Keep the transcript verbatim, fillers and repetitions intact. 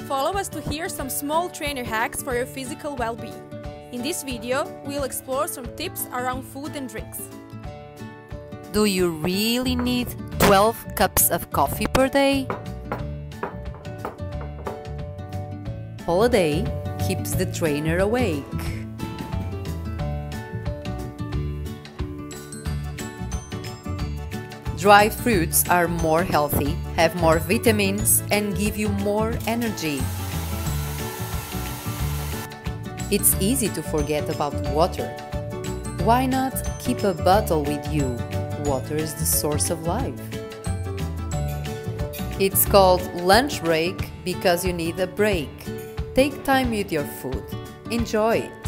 Follow us to hear some small trainer hacks for your physical well-being. In this video, we'll explore some tips around food and drinks. Do you really need twelve cups of coffee per day? Holiday keeps the trainer awake. Dry fruits are more healthy, have more vitamins, and give you more energy. It's easy to forget about water. Why not keep a bottle with you? Water is the source of life. It's called lunch break because you need a break. Take time with your food. Enjoy it.